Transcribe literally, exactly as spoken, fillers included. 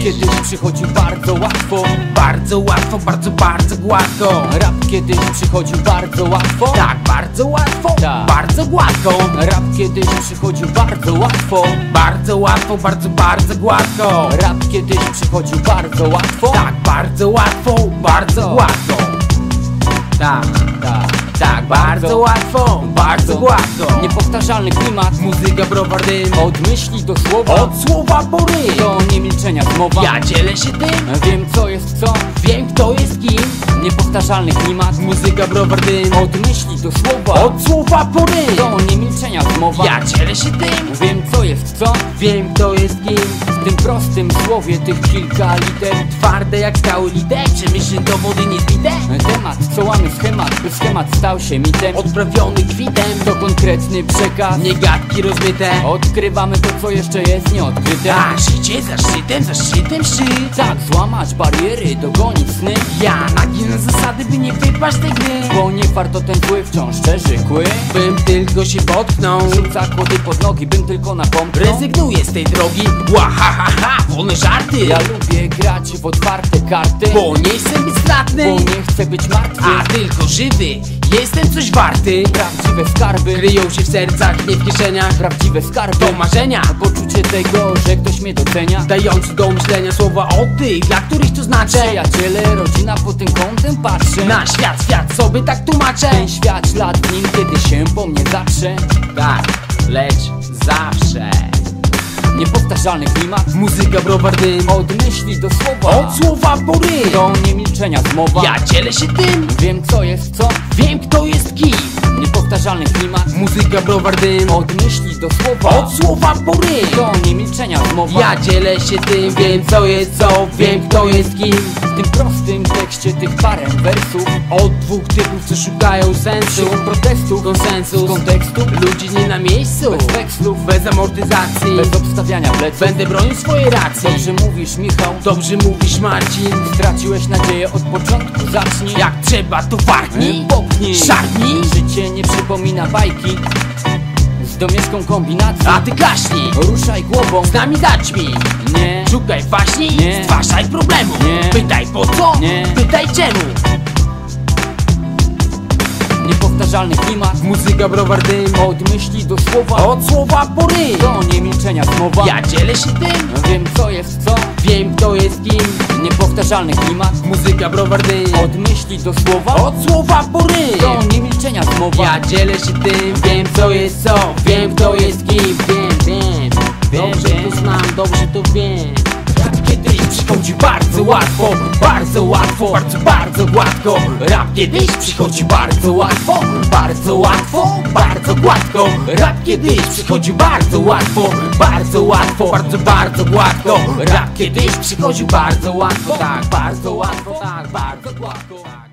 kiedyś przychodził bardzo łatwo. Bardzo łatwo, bardzo, bardzo gładko. Rap kiedyś przychodził bardzo łatwo. Tak, bardzo łatwo, Tak. bardzo gładko. Rap kiedyś przychodził bardzo łatwo. Bardzo łatwo, bardzo, bardzo gładko. Rap kiedyś przychodził bardzo łatwo. Tak, bardzo łatwo, bardzo gładko. Tak, tak, tak, bardzo łatwo, bardzo gładko. Niepowtarzalny klimat, Muzyka, browar, dym. od myśli do słowa, Od słowa po ryj. do niemilczenia zmowa. Ja dzielę się tym, Wiem co jest co, wiem kto jest kim. niepowtarzalny klimat, Muzyka, browar, dym. od myśli do słowa, Od słowa po ryj. do niemilczenia zmowa. Ja dzielę się tym, Wiem co jest co, wiem kto jest kim. w tym prostym słowie tych kilka liter. Twarde jak skały lite, przemyśleń do wody nie zbite. Temat, co łamy schemat, by schemat stał się mitem. Odprawiony kwitem, To konkretny przekaz, nie gadki rozmyte. odkrywamy to co jeszcze jest nieodkryte. A życie za szczytem, za szczytem szczyt. Tak, złamać bariery, dogonić sny. Ja naginę zasady, by nie wypaść tej gry. Bo nie warto ten pły wciąż szczerzy kły. Bym tylko się potknął, Rzuca kłody pod nogi, bym tylko napomknął. rezygnuję z tej drogi. Ła ha ha ha, wolne żarty. Ja lubię grać w otwarte karty, Bo nie chcę być stratny, bo nie chcę być martwy. a tylko żywy. Jestem coś warty. Prawdziwe skarby, Kryją się w sercach, nie w kieszeniach. prawdziwe skarby, To marzenia, poczucie tego, że ktoś mnie docenia. dając do myślenia słowa o tych, dla których to znaczy. Przyjaciele, rodzina pod tym kątem patrzy Na świat, świat sobie tak tłumaczę. ten świat ślad nim, kiedy się po mnie zatrze. Tak, lecz zawsze. Niepowtarzalny klimat, Muzyka, browar, dym. od myśli do słowa, Od słowa po ryj. do niemilczenia zmowa. Ja dzielę się tym, Wiem co jest co, wiem kto jest kim. niepowtarzalny klimat, Muzyka, browar, dym. od myśli do słowa, Od słowa po ryj. do niemilczenia zmowa. Ja dzielę się tym, wiem co jest co, wiem kto jest kim. W tym prostym tekście tych parę wersów, Od dwóch typów, co szukają sensu, wśród protestów, konsensus, z kontekstu, ludzi nie na miejscu, bez wekslów, bez amortyzacji. bez obstawiania pleców. Będę bronił swojej racji. Dobrze mówisz, Michał, Dobrze mówisz, Marcin. straciłeś nadzieję od początku, zacznij. Jak trzeba, to warknij, popchnij, szarpnij. życie nie przypomina bajki z domieszką kombinacji. A ty klaśnij, Ruszaj głową, z nami zaćmij. nie, Szukaj waśni, Nie. stwarzaj problemu. Nie. Pytaj po co, Nie. pytaj czemu. niepowtarzalny klimat, Muzyka, browar, dym. od myśli do słowa, Od słowa po ryj. do niemilczenia zmowa. Ja dzielę się tym, Wiem co jest co, wiem kto jest kim. niepowtarzalny klimat, Muzyka, browar, dym. od myśli do słowa, Od słowa po ryj. do niemilczenia zmowa. Ja dzielę się tym, wiem co jest co, wiem kto jest kim. Wiem, wiem, dobrze wiem. to znam, dobrze to wiem. Rap kiedyś przychodzi bardzo łatwo, bardzo łatwo, bardzo, bardzo gładko. Rap kiedyś przychodzi bardzo łatwo, bardzo łatwo, bardzo gładko. Rap kiedyś przychodzi bardzo łatwo, bardzo łatwo, bardzo, bardzo gładko. Rap kiedyś przychodził bardzo łatwo, tak, bardzo łatwo, tak, bardzo gładko.